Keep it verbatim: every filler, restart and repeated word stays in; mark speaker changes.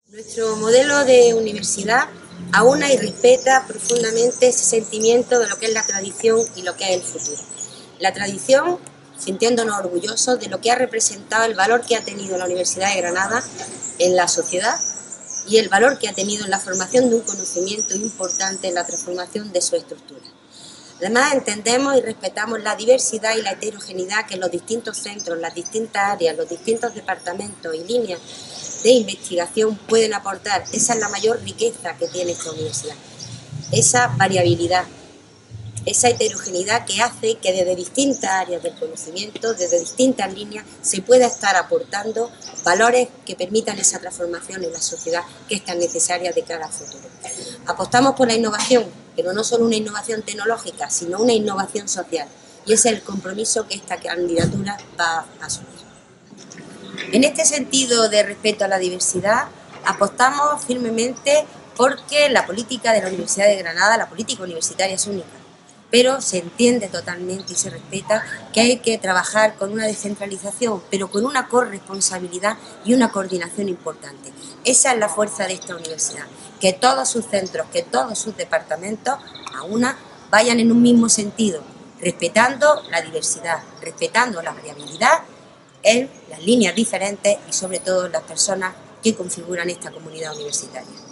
Speaker 1: Nuestro modelo de universidad aúna y respeta profundamente ese sentimiento de lo que es la tradición y lo que es el futuro. La tradición, sintiéndonos orgullosos de lo que ha representado, el valor que ha tenido la Universidad de Granada en la sociedad y el valor que ha tenido en la formación de un conocimiento importante en la transformación de su estructura. Además, entendemos y respetamos la diversidad y la heterogeneidad que los distintos centros, las distintas áreas, los distintos departamentos y líneas de investigación pueden aportar. Esa es la mayor riqueza que tiene esta universidad, esa variabilidad, esa heterogeneidad que hace que desde distintas áreas del conocimiento, desde distintas líneas, se pueda estar aportando valores que permitan esa transformación en la sociedad que es tan necesaria de cara al futuro. Apostamos por la innovación, pero no solo una innovación tecnológica, sino una innovación social, y ese es el compromiso que esta candidatura va a asumir. En este sentido de respeto a la diversidad, apostamos firmemente porque la política de la Universidad de Granada, la política universitaria es única, pero se entiende totalmente y se respeta que hay que trabajar con una descentralización, pero con una corresponsabilidad y una coordinación importante. Esa es la fuerza de esta universidad, que todos sus centros, que todos sus departamentos, a una, vayan en un mismo sentido, respetando la diversidad, respetando la variabilidad en las líneas diferentes y sobre todo las personas que configuran esta comunidad universitaria.